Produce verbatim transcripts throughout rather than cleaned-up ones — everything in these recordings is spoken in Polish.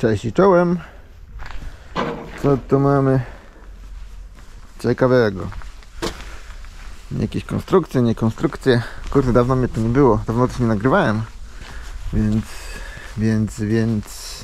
Cześć i czołem. Co tu mamy ciekawego? Jakieś konstrukcje, nie konstrukcje. Kurde, dawno mnie tu nie było. Dawno też nie nagrywałem. Więc, więc, więc...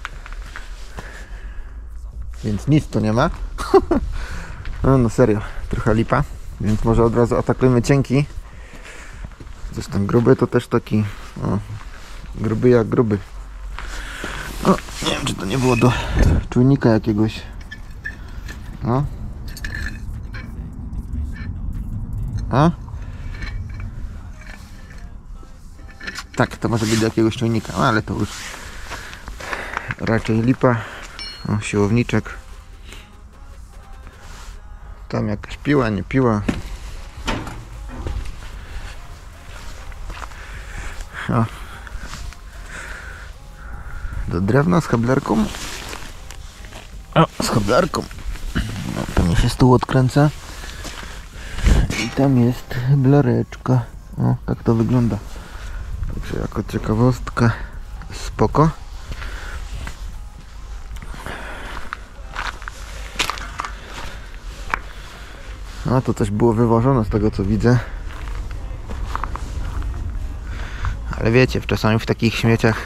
Więc nic tu nie ma. No, no serio, trochę lipa. Więc może od razu atakujemy cienki. Zresztą gruby to też taki... O, gruby jak gruby. O, nie wiem, czy to nie było do czujnika jakiegoś. No. A? Tak, to może być do jakiegoś czujnika, no, ale to już raczej lipa. O, siłowniczek. Tam jakaś piła, nie piła. O. Do drewna z hablerką. O, z hablerką. No, pewnie się stół odkręca. I tam jest blareczka. O, tak to wygląda. Także jako ciekawostka spoko. No to też było wywożone z tego co widzę. Ale wiecie, czasami w takich śmieciach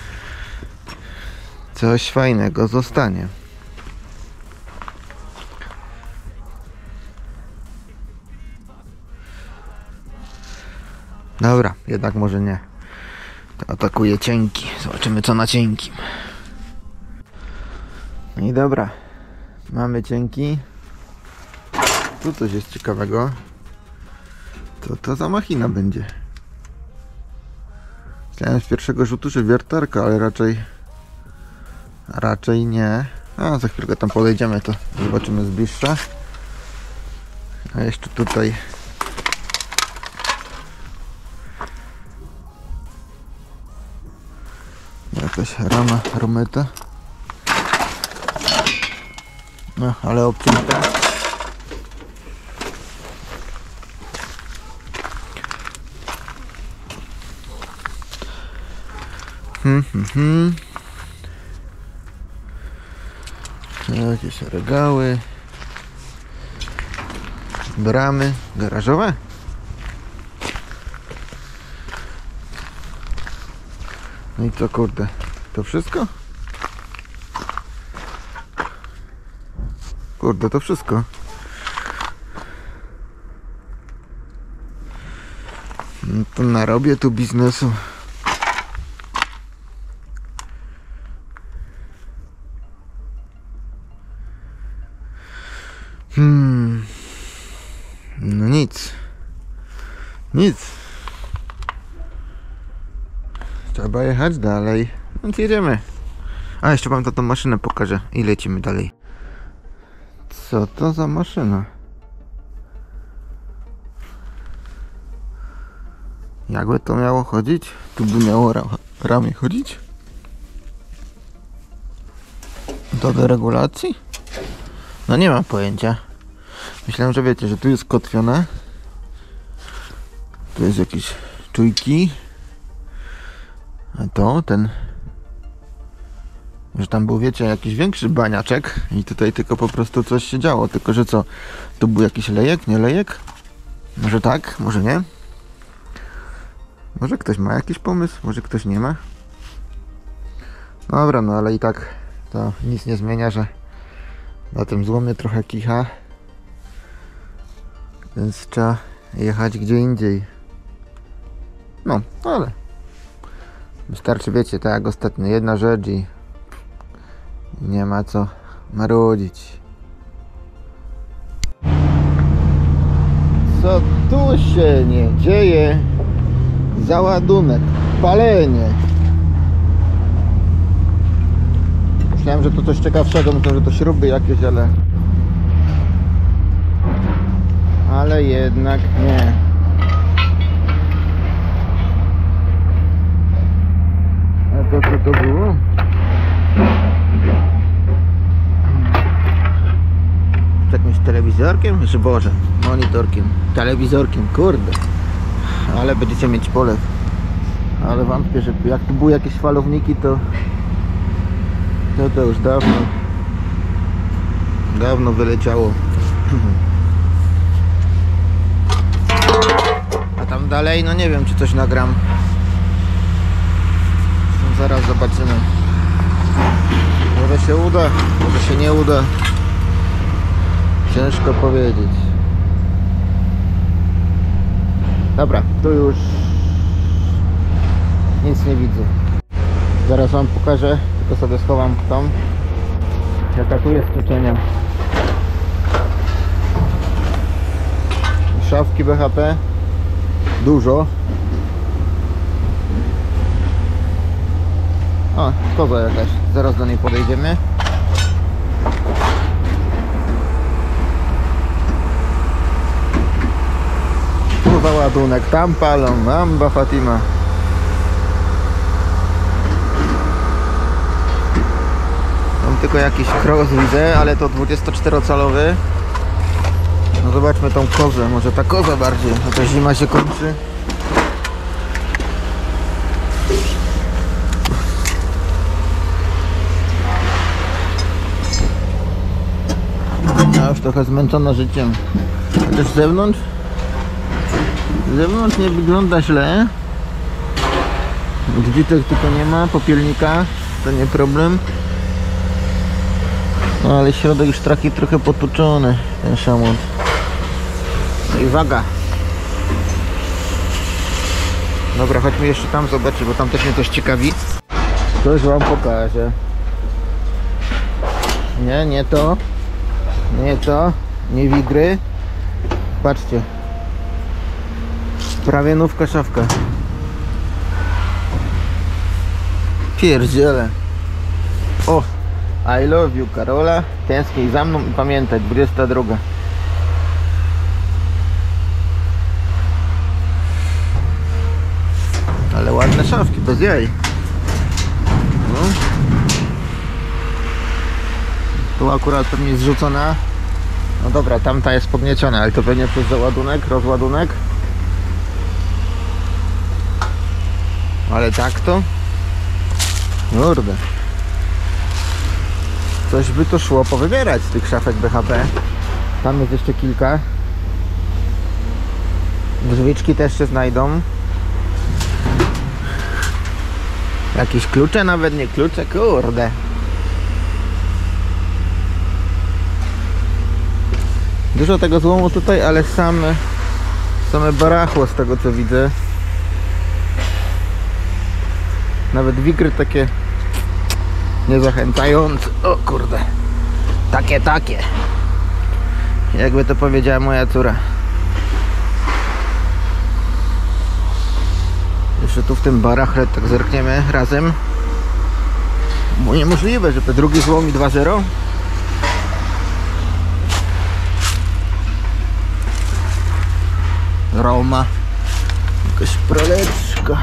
coś fajnego zostanie. Dobra, jednak może nie. To atakuje cienki. Zobaczymy co na cienkim. No i dobra. Mamy cienki. Tu coś jest ciekawego. Co to za machina będzie? Myślałem z pierwszego rzutu, że wiertarka, ale raczej raczej nie. A za chwilkę tam podejdziemy, to zobaczymy z bliższa. A jeszcze tutaj jakaś rama rometa. No, ale obcięta. Hmm, hmm, hmm. Jakieś regały. Bramy garażowe. No i co kurde, to wszystko? Kurde, to wszystko. No to narobię tu biznesu. Hmm. No nic. Nic. Trzeba jechać dalej. Więc jedziemy. A jeszcze wam to tą maszynę pokażę i lecimy dalej. Co to za maszyna? Jakby to miało chodzić? Tu by miało ra ramię chodzić? To do regulacji? No nie mam pojęcia. Myślałem, że wiecie, że tu jest kotwione. Tu jest jakieś czujki. A to, ten... Że tam był, wiecie, jakiś większy baniaczek. I tutaj tylko po prostu coś się działo. Tylko, że co? Tu był jakiś lejek, nie lejek? Może tak, może nie? Może ktoś ma jakiś pomysł? Może ktoś nie ma? Dobra, no ale i tak to nic nie zmienia, że na tym złomie trochę kicha. Więc trzeba jechać gdzie indziej. No, ale wystarczy, wiecie, tak jak ostatnio, jedna rzecz i nie ma co marudzić. Co tu się nie dzieje? Załadunek, palenie. Myślałem, że to coś ciekawszego, myślałem, że to śruby jakieś, ale ale jednak nie. A to co to było? Z jakimś telewizorkiem? Że Boże, monitorkiem, telewizorkiem, kurde. Ale będziecie mieć polew. Ale wątpię, że jak tu były jakieś falowniki, to No to już dawno, dawno wyleciało. A tam dalej, no nie wiem, czy coś nagram. Zaraz zobaczymy. Może się uda, może się nie uda. Ciężko powiedzieć. Dobra, tu już nic nie widzę. Zaraz wam pokażę, tylko sobie schowam tą, jaka tu jest przyczenia. Szafki B H P dużo. O, koza jakaś, zaraz do niej podejdziemy. Tu załadunek, tam palą, Amba Fatima. Tam tylko jakiś cross widzę, ale to dwudziestoczterocalowy. No zobaczmy tą kozę, może ta koza bardziej, bo ta zima się kończy. Ja już trochę zmęczona życiem. A też z zewnątrz? Z zewnątrz nie wygląda źle. Drzwitek tylko nie ma, popielnika, to nie problem. No ale środek już taki trochę potłuczony, ten szamot. No i waga. Dobra, chodźmy jeszcze tam zobaczyć, bo tam też mnie coś ciekawi. Coś wam pokażę. Nie, nie to. Nie to. Nie wigry. Patrzcie. Prawie nówka szafka. Pierdziele. O! I love you, Karola. Tęsknij za mną i pamiętaj, dwudziesta druga. Ale ładne szafki, bez jaj. No. Tu akurat pewnie jest zrzucona. No dobra, tamta jest podnieciona, ale to pewnie przez załadunek, rozładunek. Ale tak to? Kurde. Coś by to szło powybierać z tych szafek B H P. Tam jest jeszcze kilka. Drzwiczki też się znajdą. Jakieś klucze, nawet nie klucze, kurde. Dużo tego złomu tutaj, ale same same barachło z tego co widzę. Nawet wigry takie niezachęcające. O kurde. Takie, takie. Jakby to powiedziała moja córa. Jeszcze tu w tym barachle tak zerkniemy razem. Bo niemożliwe, żeby drugi złom i dwa zero. Roma. Jakaś praleczka.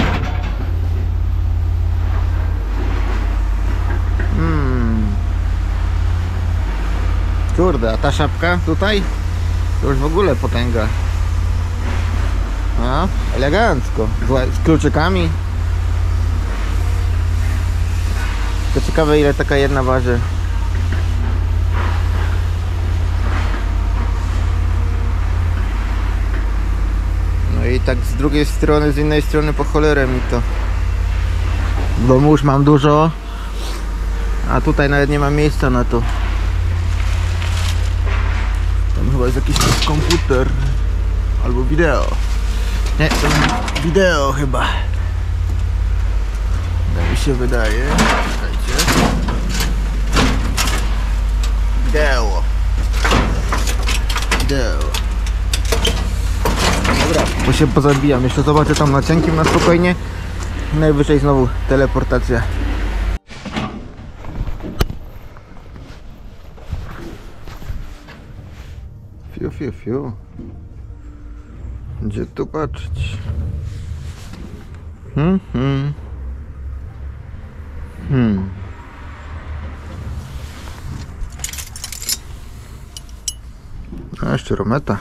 Hmm. Kurde, a ta szapka tutaj? To już w ogóle potęga. A, elegancko. Z kluczykami. To ciekawe, ile taka jedna waży. No i tak z drugiej strony, z innej strony po cholerę mi to. W domu już mam dużo, a tutaj nawet nie ma miejsca na to. Tam chyba jest jakiś komputer albo wideo. Nie, to wideo chyba. Tak mi się wydaje. Czekajcie. Wideo. Wideo. Dobra, bo się pozabijam. Jeszcze zobaczę tam na cienkim, na spokojnie. Najwyżej znowu teleportacja. Fiu, fiu, fiu. Gdzie tu patrzeć? Hmm, hmm. Hmm. A jeszcze rometa.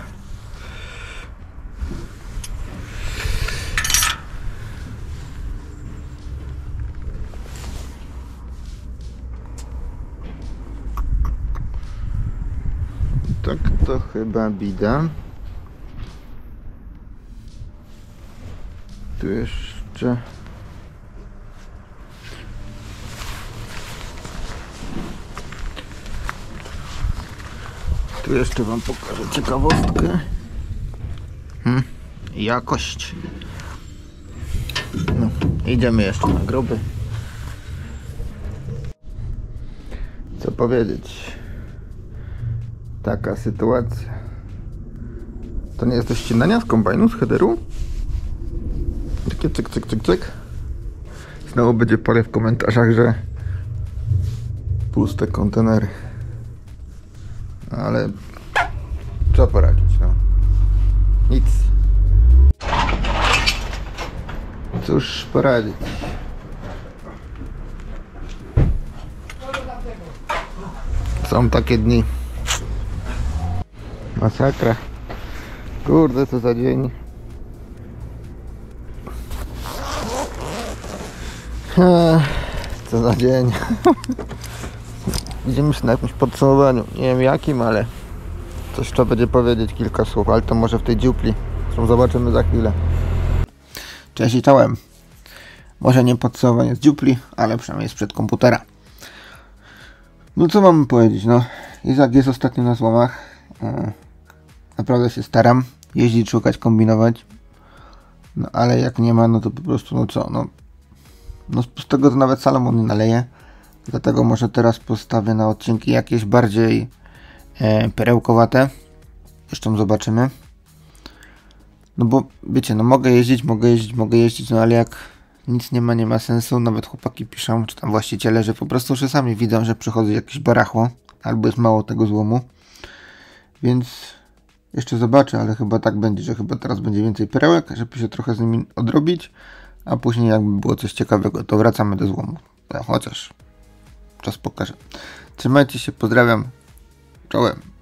Tak to chyba bida. Tu jeszcze... Tu jeszcze wam pokażę ciekawostkę. Hmm. Jakość. No, idziemy jeszcze na groby. Co powiedzieć? Taka sytuacja. To nie jest to ścinania z kombajnu, z headeru? Takie cyk, cyk, cyk, cyk. Znowu będzie parę w komentarzach, że puste kontenery. Ale co poradzić, no. Nic. Cóż poradzić. Są takie dni. Masakra. Kurde, co za dzień. Co za dzień. Idziemy się na jakimś podsumowaniu. Nie wiem jakim, ale coś trzeba będzie powiedzieć, kilka słów, ale to może w tej dziupli. Zresztą zobaczymy za chwilę. Cześć i czołem. Może nie podsumowanie z dziupli, ale przynajmniej sprzed komputera. No co mam powiedzieć, no. Izak jest ostatnio na złomach. Naprawdę się staram jeździć, szukać, kombinować. No ale jak nie ma, no to po prostu, no co, no. No z tego to nawet Salomon nie naleje. Dlatego może teraz postawię na odcinki jakieś bardziej e, perełkowate. Zresztą zobaczymy. No bo wiecie, no mogę jeździć, mogę jeździć, mogę jeździć, no ale jak nic nie ma, nie ma sensu. Nawet chłopaki piszą, czy tam właściciele, że po prostu czasami widzą, że przychodzi jakieś barachło, albo jest mało tego złomu. Więc jeszcze zobaczę, ale chyba tak będzie, że chyba teraz będzie więcej perełek, żeby się trochę z nimi odrobić, a później jakby było coś ciekawego, to wracamy do złomu. No, chociaż czas pokaże. Trzymajcie się, pozdrawiam. Czołem.